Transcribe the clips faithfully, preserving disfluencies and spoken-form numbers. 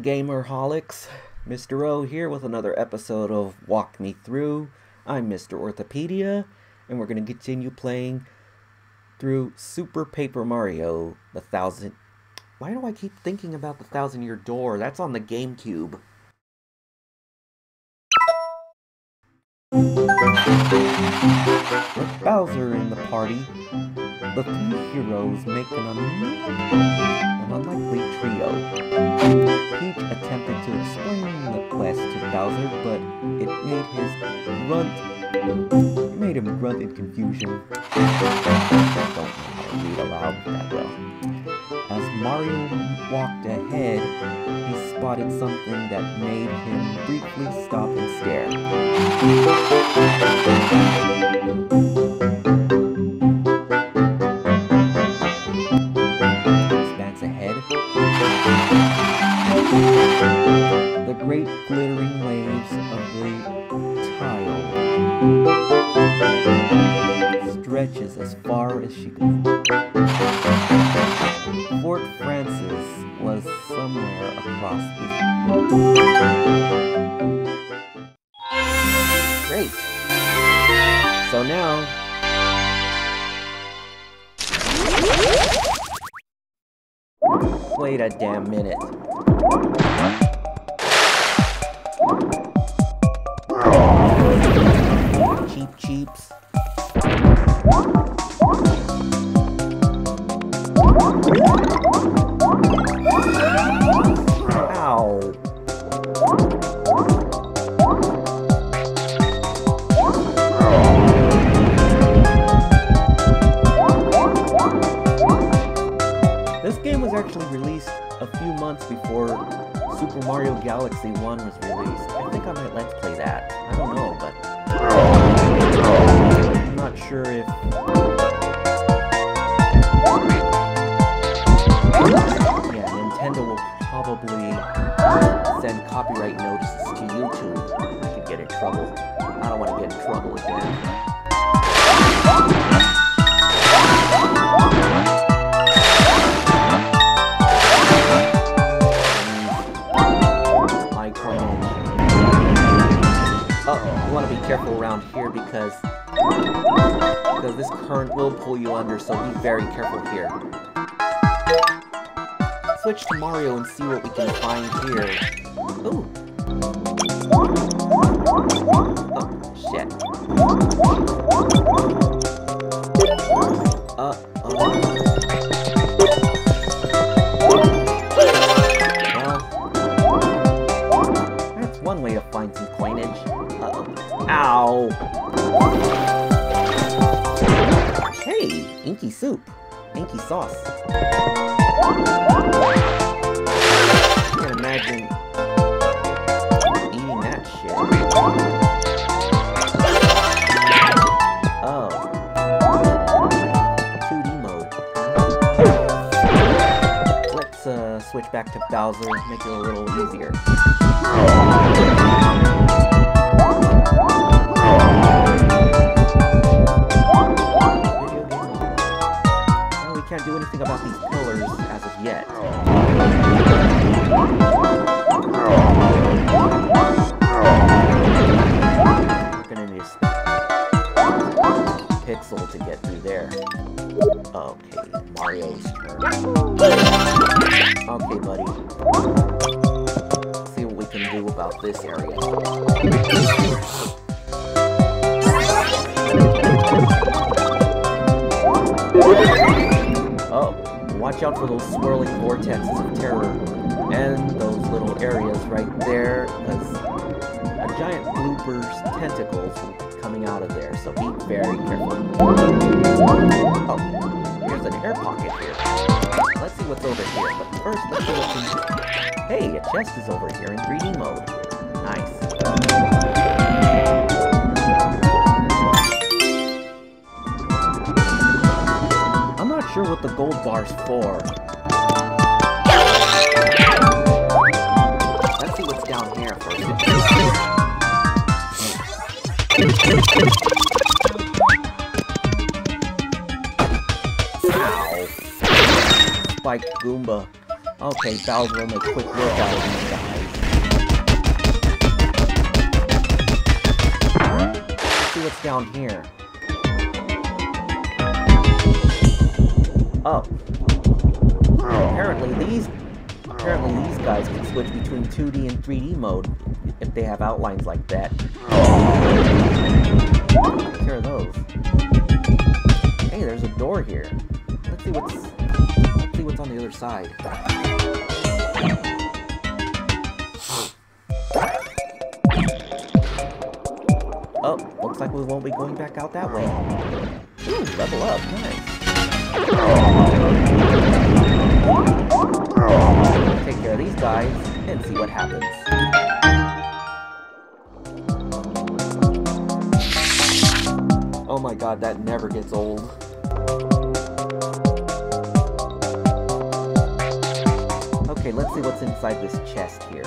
Gamerholics, Mister O here with another episode of Walk Me Through. I'm Mister Orthopedia, and we're going to continue playing through Super Paper Mario, the thousand... Why do I keep thinking about the Thousand Year Door? That's on the GameCube. With Bowser in the party, the three heroes make an, un an unlikely trio. Peach attempted to explain the quest to Bowser, but it made his grunt it made him grunt in confusion. I don't know how to read aloud that well. As Mario walked ahead, he spotted something that made him briefly stop and stare. Expanse ahead. The great glittering waves of the tile stretches as far as she could. Fort Francis was somewhere across the... Great! So now... Wait a damn minute. Cheap cheeps. Ow. This game was actually released a few months before Super Mario Galaxy one was released. I think I might let's play that. I don't know, but I'm not sure if... Yeah, Nintendo will probably send copyright notices to YouTube. I could get in trouble. I don't want to get in trouble again. Uh-oh, you want to be careful around here because because this current will pull you under, so be very careful here. Switch to Mario and see what we can find here. Ooh. Oh, shit. Uh, oh. Well, that's one way to find some coinage. Uh-oh. Ow! Hey, Inky Soup. Inky Sauce. I can't imagine eating that shit. Oh. two D mode. Let's uh, switch back to Bowser, make it a little easier. Video game mode. Well, we can't do anything about these pillars as of yet. We're gonna need a pixel to get through there. Okay, Mario's turn. Okay, buddy. Let's see what we can do about this area. Oh, watch out for those swirling vortexes of terror. And those little areas right there, because a giant blooper's tentacles coming out of there, so be very careful. Oh, here's an air pocket here. Let's see what's over here, but first let's see what's in... Hey, a chest is over here in three D mode. Nice. I'm not sure what the gold bar's for. Let's see what's down here first. Ow. Spike Goomba. Okay, Bowser will make quick work out of these guys. Let's see what's down here. Oh. Apparently these apparently these guys can switch between two D and three D mode if they have outlines like that. Take care of those. Hey, there's a door here. Let's see what's let's see what's on the other side. Oh, looks like we won't be going back out that way. Ooh, level up, nice. Take care of these guys and see what happens. Oh my god, that never gets old. Okay, let's see what's inside this chest here.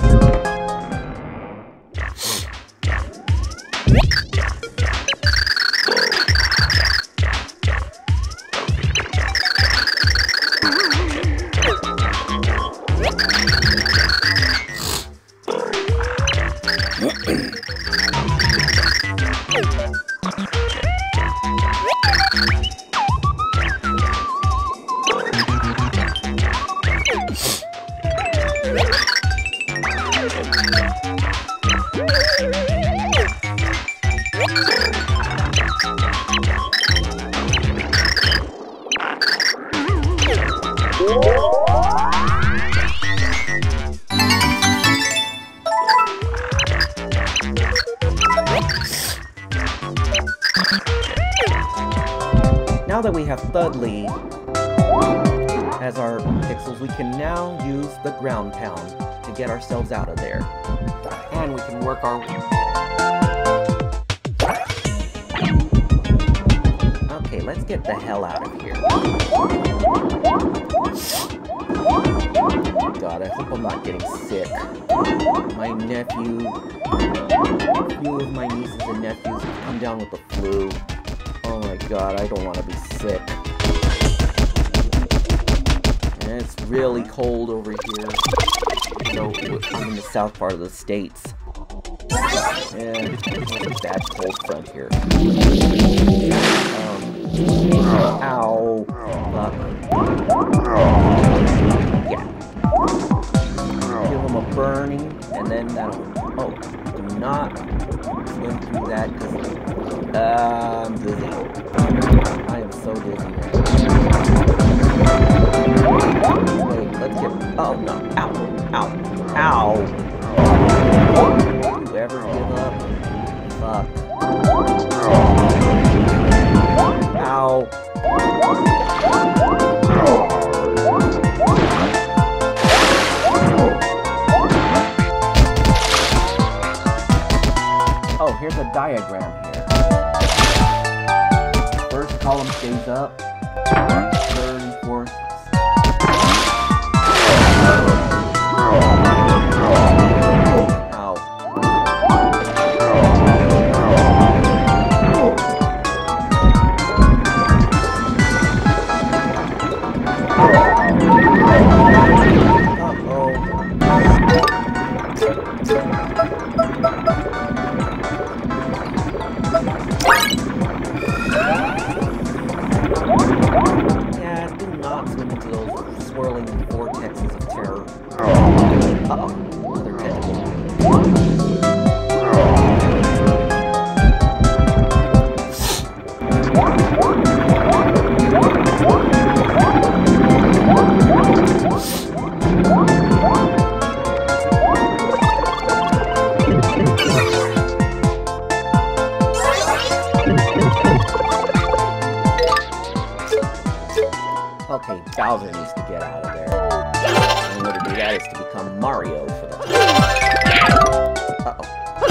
Now that we have Thudley as our pixels, we can now use the ground pound to get ourselves out of there. And we can work our... Okay, let's get the hell out of here. God, I hope I'm not getting sick. My nephew... A few of my nieces and nephews have come down with the flu. Oh my god, I don't want to be sick. And it's really cold over here. So, I'm in the south part of the States. And it's a bad cold front here. Um, ow. Fuck. Yeah. Give him a burning, and then that'll... Oh, do not swim through that, because... Uh, I'm dizzy. I am so dizzy. Wait, let's get... Oh, no. Ow. Ow. Ow. Do you ever give up? Fuck. Ow. Oh, here's a diagram here. First column stays up, third and fourth. Ow. Okay, Bowser needs to get out of there. And in order to do that is to become Mario for the time. Uh-oh.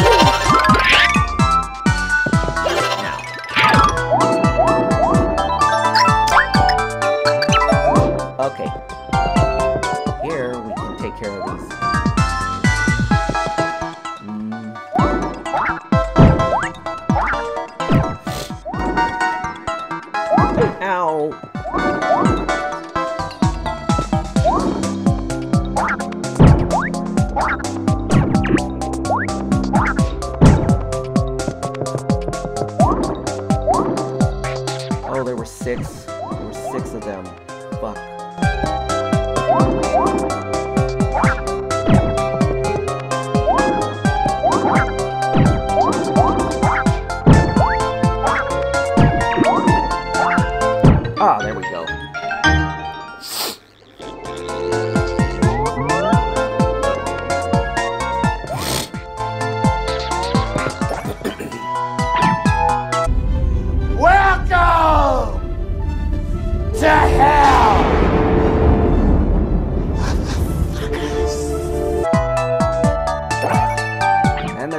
Now. Okay. Here, we can take care of these. Mm. Ow!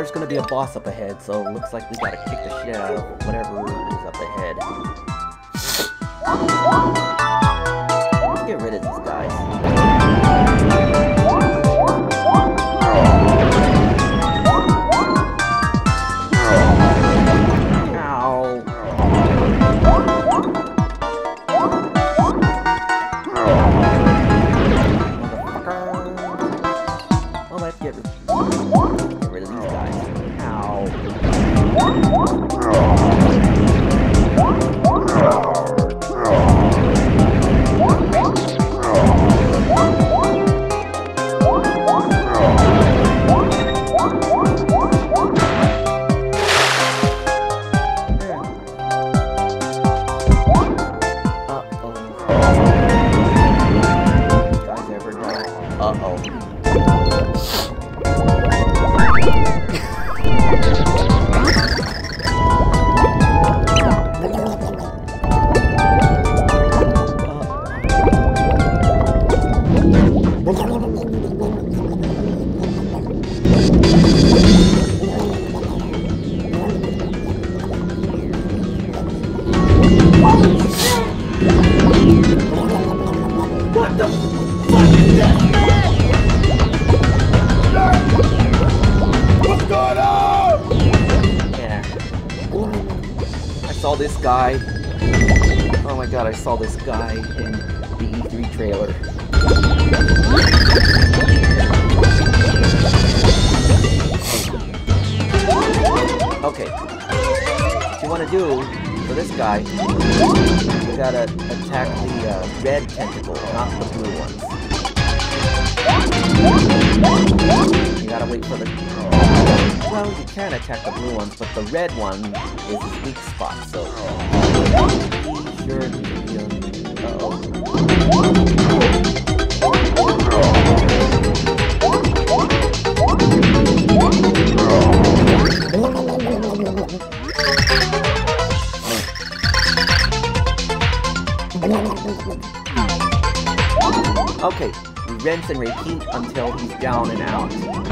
there's gonna be a boss up ahead, so looks like we gotta kick the shit out of whatever is up ahead. Let's get rid of these guys. This guy. Oh my god, I saw this guy in the E three trailer. Okay. What you want to do for this guy, you gotta attack the uh, red tentacle, not the blue ones. You gotta wait for the... Well, you can attack the blue ones, but the red one is his weak spot, so... Be sure to be on... Uh-oh. Okay, we rinse and repeat until he's down and out.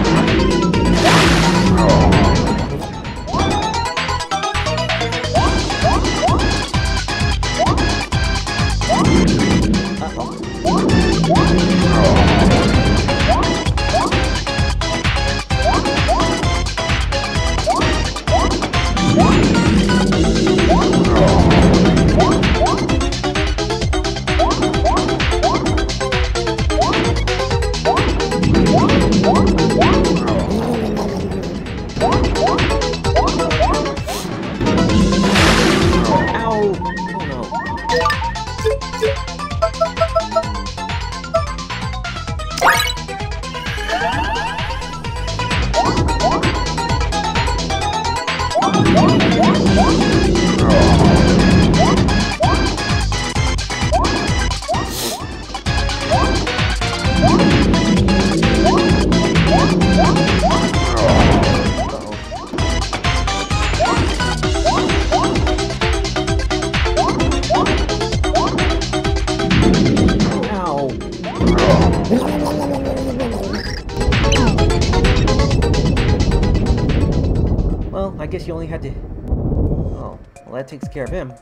Well, I guess you only had to... Oh, well that takes care of him.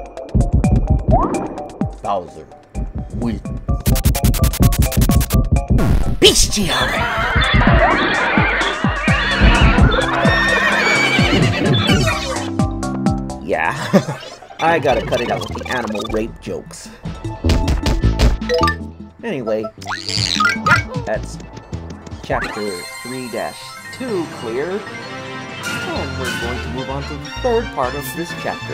Bowser wins. Bestiary! Yeah, I gotta cut it out with the animal rape jokes. Anyway, that's chapter three dash two clear. And we're going to move on to the third part of this chapter.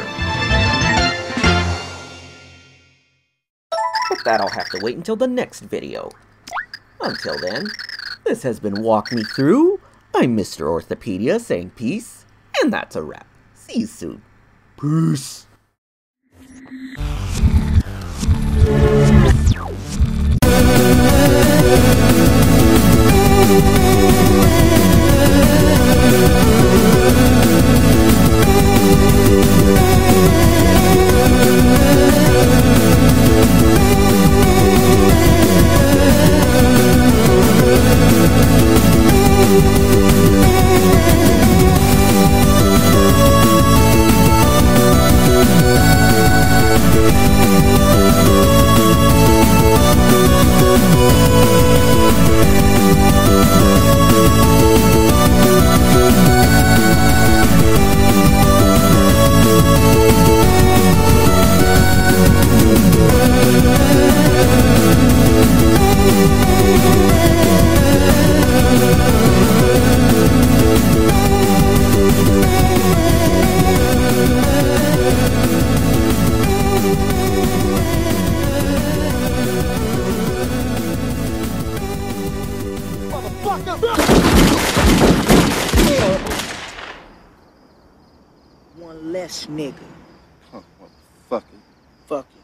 But that'll have to wait until the next video. Until then, this has been Walk Me Through. I'm Mister Orthopedia saying peace, and that's a wrap. See you soon. Peace. One less nigga. Huh, motherfucker. Fuck